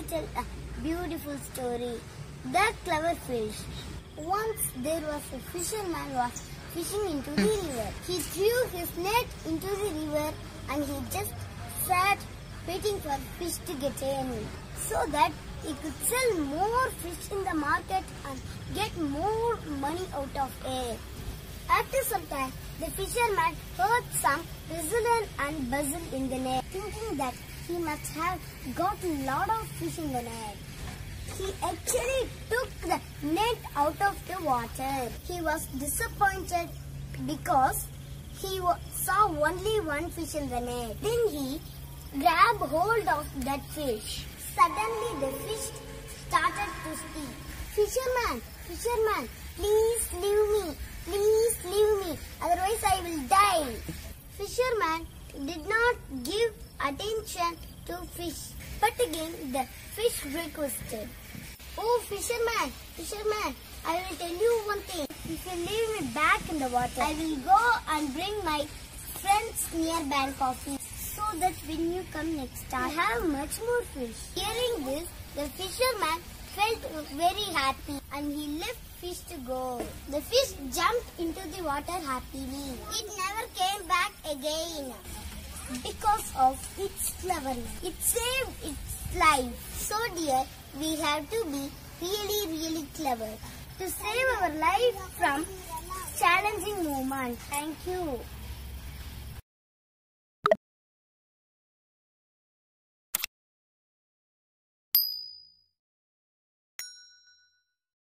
tell a beautiful story. The clever fish. Once there was a fisherman who was fishing into the river. He threw his net into the river and he just sat waiting for fish to get in so that he could sell more fish in the market and get more money out of it. After some time, the fisherman heard some whistle and bustle in the net, thinking that he must have got a lot of fish in the net. He actually took the net out of the water. He was disappointed because he saw only one fish in the net. Then he grabbed hold of that fish. Suddenly the fish started to speak. Fisherman, fisherman, please leave me. Please leave me, otherwise I will die. Fisherman did not give attention to fish, but again the fish requested. Oh fisherman, fisherman, I will tell you one thing. If you leave me back in the water, I will go and bring my friends near bank coffee, so that when you come next time, I have much more fish. Hearing this, the fisherman felt very happy and he left fish to go. The fish jumped into the water happily. It never came back again because of its cleverness. It saved its life. So dear, we have to be really clever to save our life from challenging moments. Thank you.